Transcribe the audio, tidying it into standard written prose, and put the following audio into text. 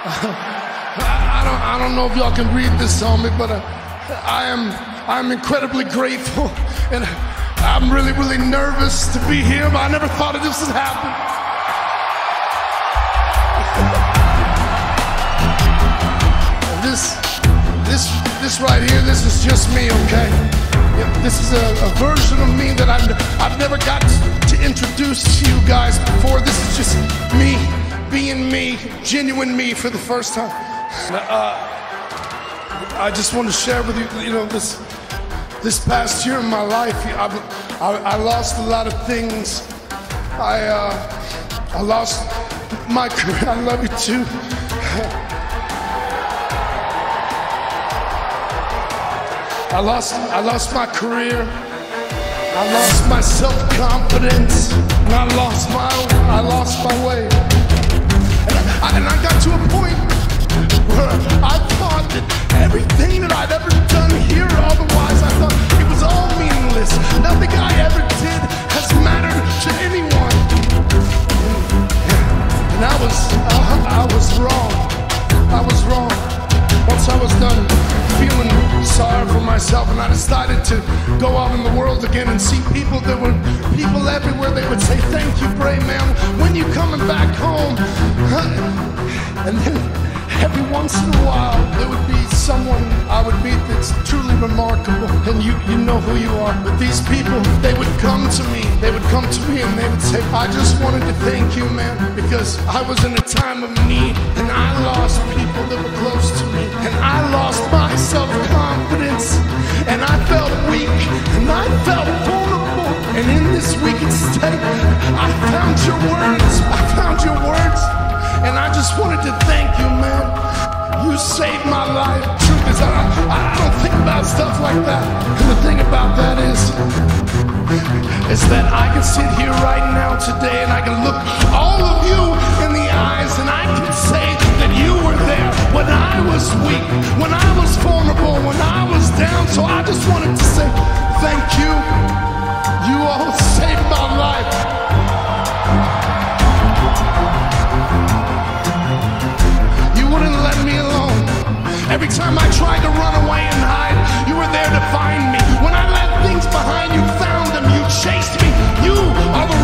I don't know if y'all can read this on me, but I'm incredibly grateful, and I'm really, really nervous to be here, but I never thought this would happen. This right here, this is just me, okay? This is a version of me that I've never got to introduce to you guys before. This is just me, being me, genuine me for the first time. I just want to share with you, this past year in my life, I lost a lot of things. I lost my career. I love you too. I lost my career. I lost my self-confidence, and I lost my way. And I got to a point where I thought that everything that I'd ever done here, otherwise I thought it was all meaningless. Nothing I ever did has mattered to anyone. And I was wrong. I was wrong. Once I was done feeling sorry for myself, and I decided to go out in the world again and see people. There were people everywhere. They would say, "Thank you, Bray, man. When you coming back home?" And then every once in a while, there would be someone I would meet that's truly remarkable, and you know who you are. But these people, they would come to me. They would come to me and they would say, "I just wanted to thank you, man, because I was in a time of need, and I lost people that were close to me, and I lost my self-confidence, and I felt weak, and I felt vulnerable. And in this weakened state, I found your words. I found your words. And I just wanted to thank you, man. You saved my life." Truth is, I don't think about stuff like that. And the thing about that is that I can sit here right now today, and I can look all of you in the eyes, and I can say that you were there when I was weak, when I was vulnerable, when I was down. So I just wanted to say thank you. You all saved my life. Wouldn't let me alone. Every time I tried to run away and hide, you were there to find me. When I left things behind, you found them. You chased me. You are the